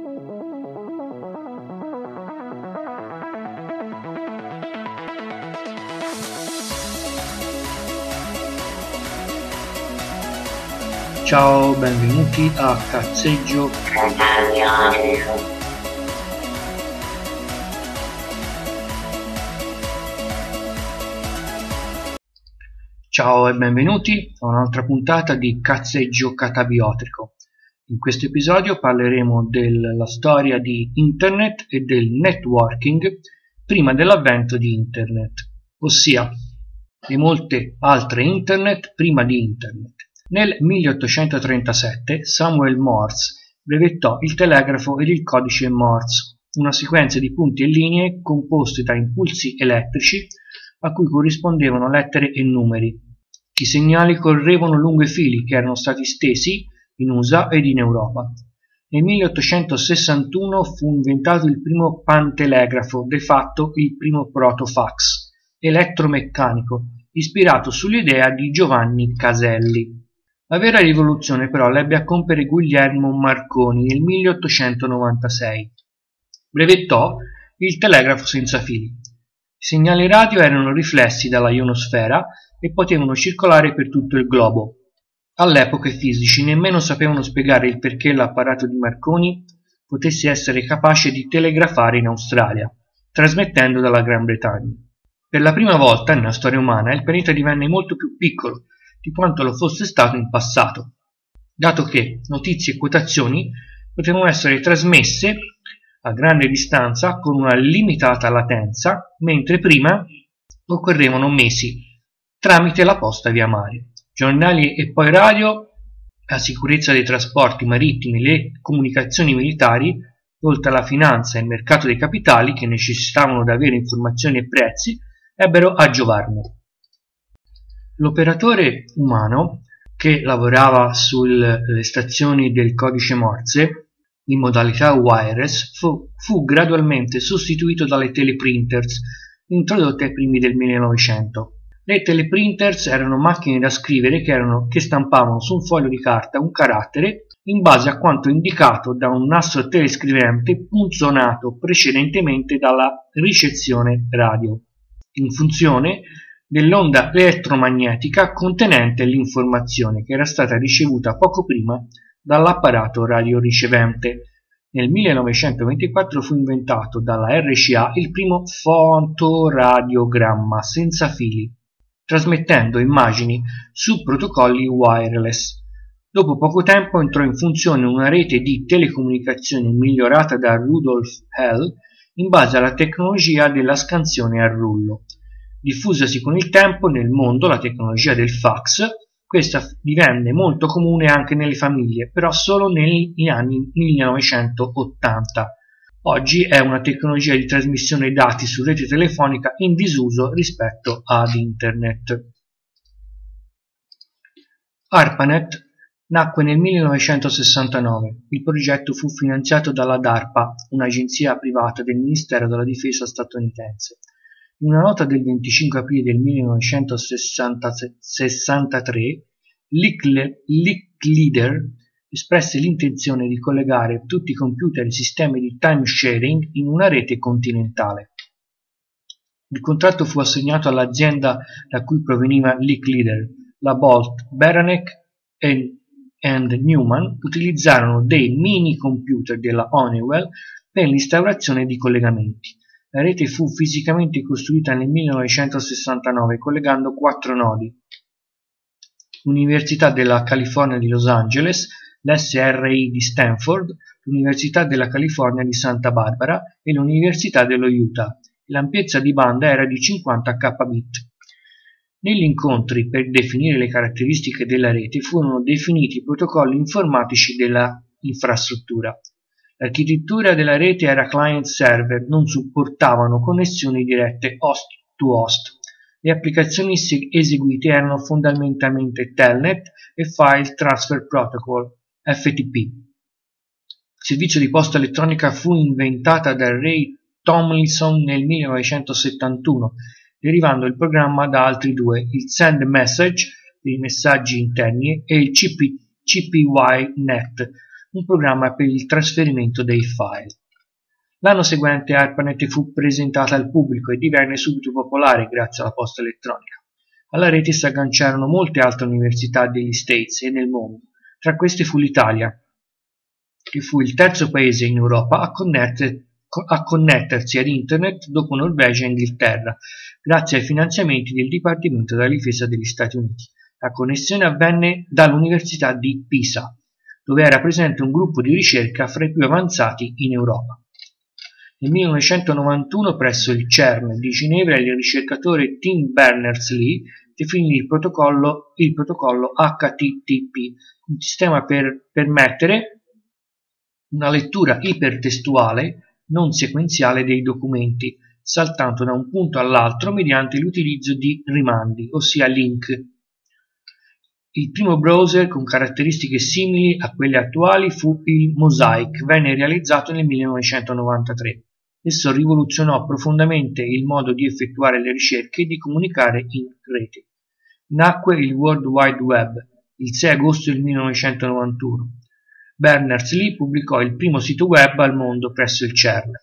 Ciao, benvenuti a Cazzeggio. Ciao e benvenuti a un'altra puntata di Cazzeggio Catabiotrico. In questo episodio parleremo della storia di Internet e del networking prima dell'avvento di Internet, ossia di molte altre Internet prima di Internet. Nel 1837 Samuel Morse brevettò il telegrafo ed il codice Morse, una sequenza di punti e linee composte da impulsi elettrici a cui corrispondevano lettere e numeri. I segnali correvano lungo i fili che erano stati stesi in USA ed in Europa. Nel 1861 fu inventato il primo pantelegrafo, de fatto il primo protofax, elettromeccanico, ispirato sull'idea di Giovanni Caselli. La vera rivoluzione però l'ebbe a compiere Guglielmo Marconi nel 1896. Brevettò il telegrafo senza fili. I segnali radio erano riflessi dalla ionosfera e potevano circolare per tutto il globo. All'epoca i fisici nemmeno sapevano spiegare il perché l'apparato di Marconi potesse essere capace di telegrafare in Australia, trasmettendo dalla Gran Bretagna. Per la prima volta nella storia umana il pianeta divenne molto più piccolo di quanto lo fosse stato in passato, dato che notizie e quotazioni potevano essere trasmesse a grande distanza con una limitata latenza, mentre prima occorrevano mesi tramite la posta via mare. Giornali e poi radio, la sicurezza dei trasporti marittimi, le comunicazioni militari, oltre alla finanza e il mercato dei capitali che necessitavano di avere informazioni e prezzi, ebbero a giovarne. L'operatore umano che lavorava sulle stazioni del codice Morse in modalità wireless fu gradualmente sostituito dalle teleprinters introdotte ai primi del 1900. Le teleprinters erano macchine da scrivere che stampavano su un foglio di carta un carattere in base a quanto indicato da un nastro telescrivente punzonato precedentemente dalla ricezione radio, in funzione dell'onda elettromagnetica contenente l'informazione che era stata ricevuta poco prima dall'apparato radioricevente. Nel 1924 fu inventato dalla RCA il primo fotoradiogramma senza fili, trasmettendo immagini su protocolli wireless. Dopo poco tempo entrò in funzione una rete di telecomunicazioni migliorata da Rudolf Hell in base alla tecnologia della scansione a rullo. Diffusasi con il tempo nel mondo la tecnologia del fax, questa divenne molto comune anche nelle famiglie, però solo negli anni 1980. Oggi è una tecnologia di trasmissione dati su rete telefonica in disuso rispetto ad Internet. ARPANET nacque nel 1969. Il progetto fu finanziato dalla DARPA, un'agenzia privata del Ministero della Difesa statunitense. In una nota del 25 aprile del 1963, Licklider espresse l'intenzione di collegare tutti i computer e sistemi di time sharing in una rete continentale. Il contratto fu assegnato all'azienda da cui proveniva Licklider. La Bolt, Beranek and Newman utilizzarono dei mini computer della Honeywell per l'instaurazione di collegamenti. La rete fu fisicamente costruita nel 1969 collegando 4 nodi: l'Università della California di Los Angeles, l'SRI di Stanford, l'Università della California di Santa Barbara e l'Università dello Utah. L'ampiezza di banda era di 50 kbit. Negli incontri per definire le caratteristiche della rete furono definiti i protocolli informatici della infrastruttura. L'architettura della rete era client-server, non supportavano connessioni dirette host-to-host. Le applicazioni eseguite erano fondamentalmente Telnet e File Transfer Protocol, FTP. Il servizio di posta elettronica fu inventata da Ray Tomlinson nel 1971, derivando il programma da altri due, il Send Message, dei messaggi interni, e il CPY-NET, un programma per il trasferimento dei file. L'anno seguente ARPANET fu presentata al pubblico e divenne subito popolare grazie alla posta elettronica. Alla rete si agganciarono molte altre università degli States e nel mondo, tra queste fu l'Italia, che fu il terzo paese in Europa a connettersi ad Internet dopo Norvegia e Inghilterra, grazie ai finanziamenti del Dipartimento della Difesa degli Stati Uniti. La connessione avvenne dall'Università di Pisa, dove era presente un gruppo di ricerca fra i più avanzati in Europa. Nel 1991 presso il CERN di Ginevra il ricercatore Tim Berners-Lee definì il protocollo HTTP, un sistema per permettere una lettura ipertestuale non sequenziale dei documenti, saltando da un punto all'altro mediante l'utilizzo di rimandi, ossia link. Il primo browser con caratteristiche simili a quelle attuali fu il Mosaic, venne realizzato nel 1993. Esso rivoluzionò profondamente il modo di effettuare le ricerche e di comunicare in rete. Nacque il World Wide Web il 6 agosto del 1991. Berners-Lee pubblicò il primo sito web al mondo presso il CERN.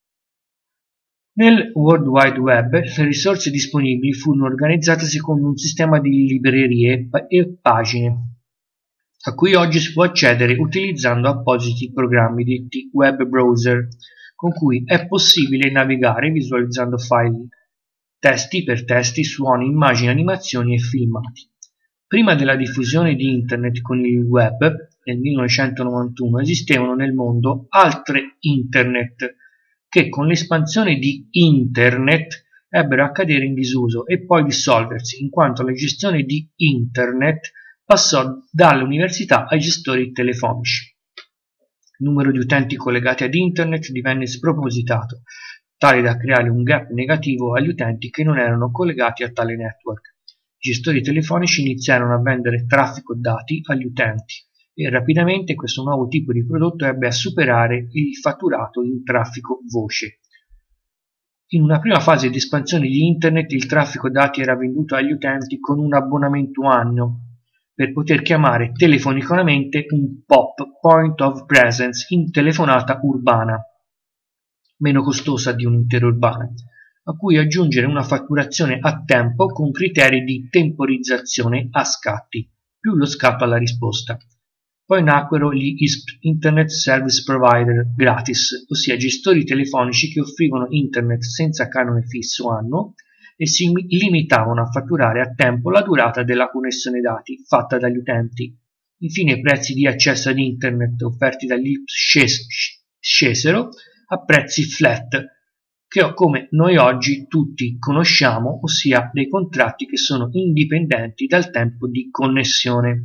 Nel World Wide Web le risorse disponibili furono organizzate secondo un sistema di librerie e pagine, a cui oggi si può accedere utilizzando appositi programmi detti web browser, con cui è possibile navigare visualizzando file, testi, ipertesti, suoni, immagini, animazioni e filmati. Prima della diffusione di Internet con il web, nel 1991, esistevano nel mondo altre Internet, che con l'espansione di Internet ebbero a cadere in disuso e poi dissolversi, in quanto la gestione di Internet passò dalle università ai gestori telefonici. Il numero di utenti collegati ad Internet divenne spropositato, tale da creare un gap negativo agli utenti che non erano collegati a tale network. I gestori telefonici iniziarono a vendere traffico dati agli utenti e rapidamente questo nuovo tipo di prodotto ebbe a superare il fatturato in traffico voce. In una prima fase di espansione di Internet il traffico dati era venduto agli utenti con un abbonamento annuo per poter chiamare telefonicamente un POP, Point of Presence, in telefonata urbana, meno costosa di un'intera urbana, a cui aggiungere una fatturazione a tempo con criteri di temporizzazione a scatti, più lo scatto alla risposta. Poi nacquero gli ISP, Internet Service Provider gratis, ossia gestori telefonici che offrivano Internet senza canone fisso annuo e si limitavano a fatturare a tempo la durata della connessione dati fatta dagli utenti. Infine i prezzi di accesso ad Internet offerti dagli ISP scesero a prezzi flat, che come noi oggi tutti conosciamo, ossia dei contratti che sono indipendenti dal tempo di connessione.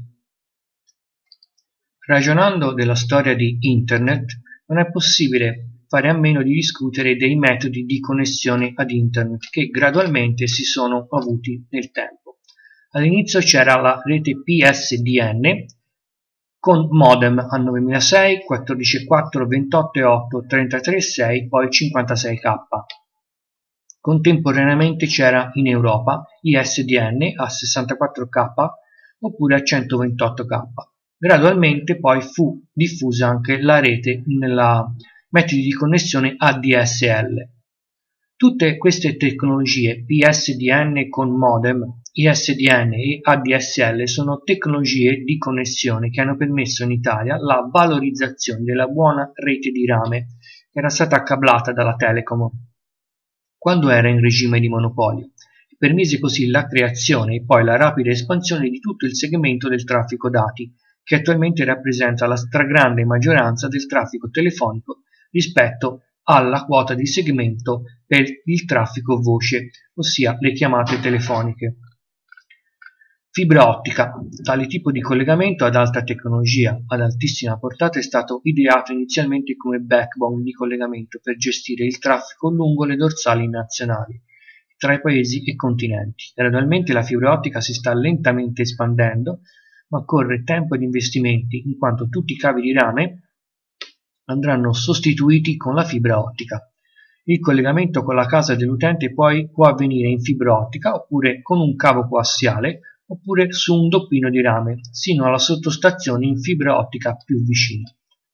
Ragionando della storia di Internet, non è possibile fare a meno di discutere dei metodi di connessione ad Internet che gradualmente si sono avuti nel tempo. All'inizio c'era la rete PSDN con modem a 9006, 14.4, 28.8, 33.6, poi 56K. Contemporaneamente c'era in Europa ISDN a 64K oppure a 128K. Gradualmente poi fu diffusa anche la rete nella metodi di connessione ADSL. Tutte queste tecnologie, PSDN con modem, ISDN e ADSL, sono tecnologie di connessione che hanno permesso in Italia la valorizzazione della buona rete di rame che era stata accablata dalla Telecom quando era in regime di monopolio e permise così la creazione e poi la rapida espansione di tutto il segmento del traffico dati, che attualmente rappresenta la stragrande maggioranza del traffico telefonico rispetto alla quota di segmento per il traffico voce, ossia le chiamate telefoniche. Fibra ottica. Tale tipo di collegamento ad alta tecnologia, ad altissima portata, è stato ideato inizialmente come backbone di collegamento per gestire il traffico lungo le dorsali nazionali tra i paesi e continenti. Gradualmente la fibra ottica si sta lentamente espandendo, ma occorre tempo ed investimenti, in quanto tutti i cavi di rame andranno sostituiti con la fibra ottica. Il collegamento con la casa dell'utente poi può avvenire in fibra ottica oppure con un cavo coassiale oppure su un doppino di rame, sino alla sottostazione in fibra ottica più vicina.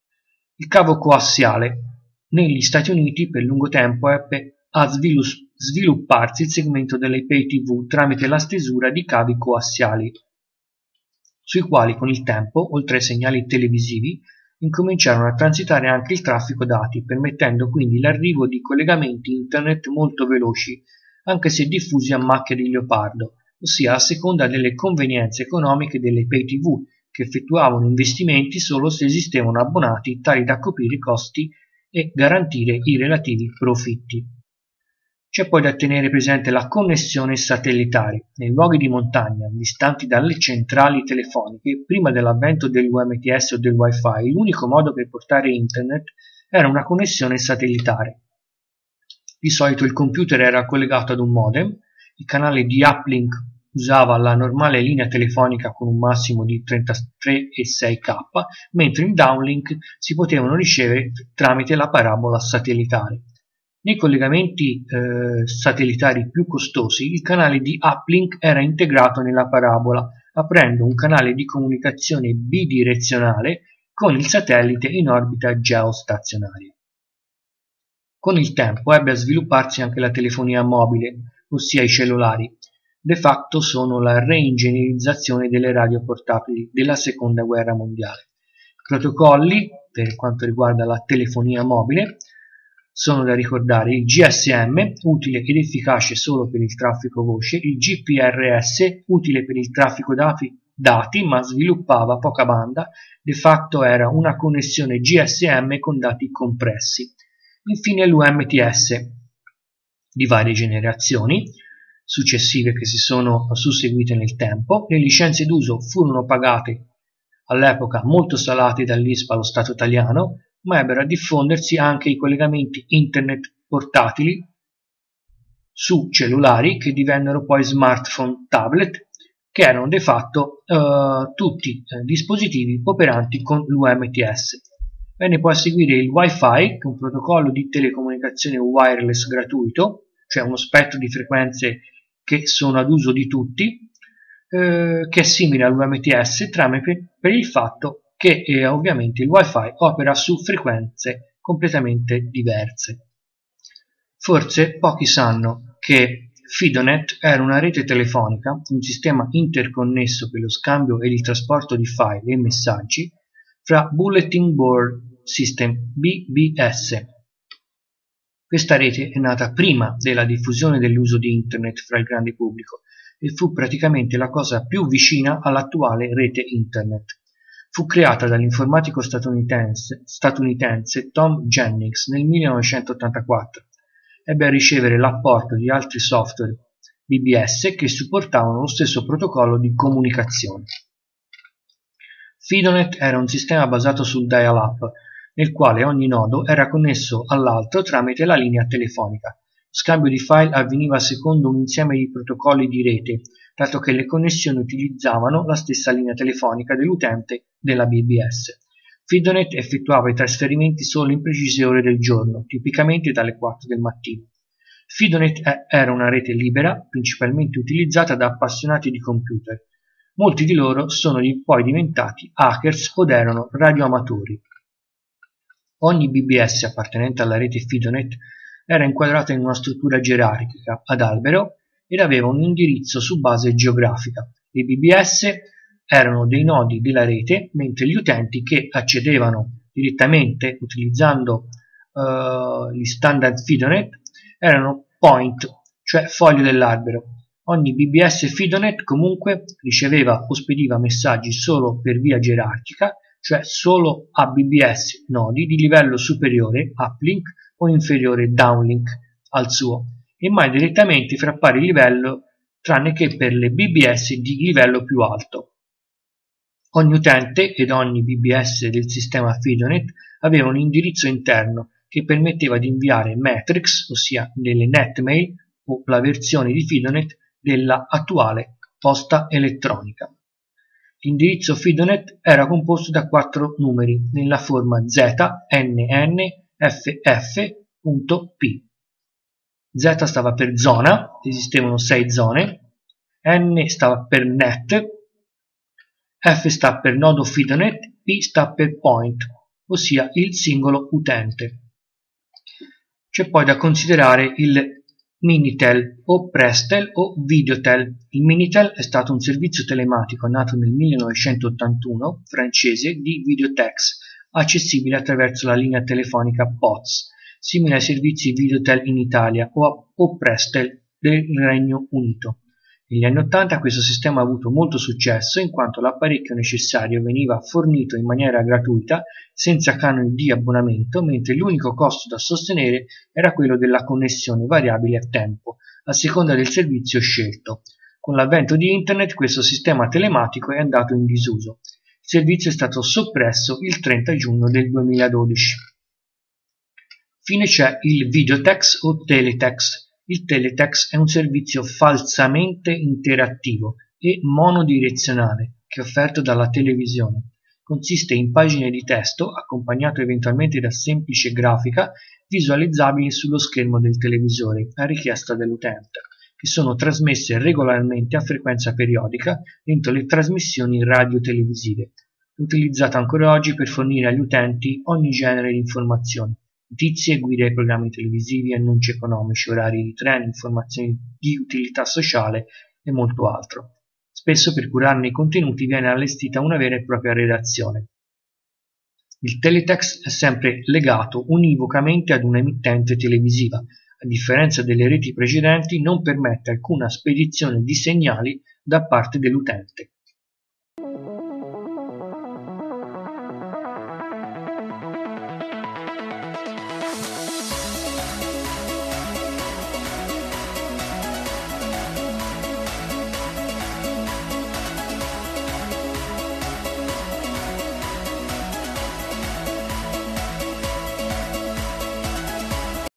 Il cavo coassiale. Negli Stati Uniti per lungo tempo ebbe a svilupparsi il segmento delle pay TV tramite la stesura di cavi coassiali, sui quali con il tempo, oltre ai segnali televisivi, incominciarono a transitare anche il traffico dati, permettendo quindi l'arrivo di collegamenti internet molto veloci, anche se diffusi a macchia di leopardo, ossia a seconda delle convenienze economiche delle pay TV, che effettuavano investimenti solo se esistevano abbonati tali da coprire i costi e garantire i relativi profitti. C'è poi da tenere presente la connessione satellitare. Nei luoghi di montagna, distanti dalle centrali telefoniche, prima dell'avvento dell'UMTS o del Wi-Fi, l'unico modo per portare internet era una connessione satellitare. Di solito il computer era collegato ad un modem, il canale di uplink usava la normale linea telefonica con un massimo di 33,6K, mentre il downlink si potevano ricevere tramite la parabola satellitare. Nei collegamenti satellitari più costosi, il canale di uplink era integrato nella parabola, aprendo un canale di comunicazione bidirezionale con il satellite in orbita geostazionaria. Con il tempo ebbe a svilupparsi anche la telefonia mobile, ossia i cellulari. De facto sono la reingegnerizzazione delle radio portatili della Seconda Guerra Mondiale. I protocolli, per quanto riguarda la telefonia mobile, sono da ricordare il GSM, utile ed efficace solo per il traffico voce, il GPRS, utile per il traffico dati ma sviluppava poca banda, de facto era una connessione GSM con dati compressi. Infine l'UMTS, di varie generazioni successive che si sono susseguite nel tempo. Le licenze d'uso furono pagate all'epoca molto salate dall'ISPA allo Stato italiano, ma ebbero a diffondersi anche i collegamenti internet portatili su cellulari che divennero poi smartphone tablet, che erano de fatto tutti dispositivi operanti con l'UMTS. Venne poi a seguire il Wi-Fi, che è un protocollo di telecomunicazione wireless gratuito, cioè uno spettro di frequenze che sono ad uso di tutti, che è simile all'UMTS tramite per il fatto che ovviamente il Wi-Fi opera su frequenze completamente diverse. Forse pochi sanno che FidoNet era una rete telefonica, un sistema interconnesso per lo scambio e il trasporto di file e messaggi fra Bulletin Board System (BBS). Questa rete è nata prima della diffusione dell'uso di Internet fra il grande pubblico e fu praticamente la cosa più vicina all'attuale rete Internet. Fu creata dall'informatico statunitense Tom Jennings nel 1984. Ebbe a ricevere l'apporto di altri software BBS che supportavano lo stesso protocollo di comunicazione. FidoNet era un sistema basato sul dial-up, nel quale ogni nodo era connesso all'altro tramite la linea telefonica. Lo scambio di file avveniva secondo un insieme di protocolli di rete, dato che le connessioni utilizzavano la stessa linea telefonica dell'utente della BBS. FidoNet effettuava i trasferimenti solo in precise ore del giorno, tipicamente dalle 4 del mattino. FidoNet era una rete libera, principalmente utilizzata da appassionati di computer. Molti di loro sono poi diventati hackers o erano radioamatori. Ogni BBS appartenente alla rete FidoNet era inquadrata in una struttura gerarchica ad albero ed aveva un indirizzo su base geografica. Le BBS erano dei nodi della rete, mentre gli utenti che accedevano direttamente utilizzando gli standard FidoNet erano point, cioè foglie dell'albero. Ogni BBS FidoNet comunque riceveva o spediva messaggi solo per via gerarchica, cioè solo a BBS nodi di livello superiore, uplink, o inferiore, downlink, al suo, e mai direttamente fra pari livello, tranne che per le BBS di livello più alto. Ogni utente ed ogni BBS del sistema FidoNet aveva un indirizzo interno che permetteva di inviare matrix, ossia delle netmail o la versione di FidoNet della attuale posta elettronica. L'indirizzo FidoNet era composto da 4 numeri nella forma ZNNFF.P. Z stava per zona, esistevano 6 zone, N stava per net, F sta per nodo FidoNet, P sta per point, ossia il singolo utente. C'è poi da considerare il Minitel o Prestel o Videotel. Il Minitel è stato un servizio telematico nato nel 1981 francese di Videotex, accessibile attraverso la linea telefonica POTS, simile ai servizi Videotel in Italia o Prestel del Regno Unito. Negli anni 80 questo sistema ha avuto molto successo in quanto l'apparecchio necessario veniva fornito in maniera gratuita senza canoni di abbonamento, mentre l'unico costo da sostenere era quello della connessione variabile a tempo, a seconda del servizio scelto. Con l'avvento di Internet questo sistema telematico è andato in disuso. Il servizio è stato soppresso il 30 giugno del 2012. Infine c'è il Videotex o Teletext. Il Teletext è un servizio falsamente interattivo e monodirezionale che è offerto dalla televisione. Consiste in pagine di testo, accompagnato eventualmente da semplice grafica, visualizzabili sullo schermo del televisore a richiesta dell'utente, che sono trasmesse regolarmente a frequenza periodica dentro le trasmissioni radio-televisive. È utilizzato ancora oggi per fornire agli utenti ogni genere di informazioni. Notizie, guide ai programmi televisivi, annunci economici, orari di treni, informazioni di utilità sociale e molto altro. Spesso per curarne i contenuti viene allestita una vera e propria redazione. Il teletext è sempre legato univocamente ad un'emittente televisiva, a differenza delle reti precedenti non permette alcuna spedizione di segnali da parte dell'utente.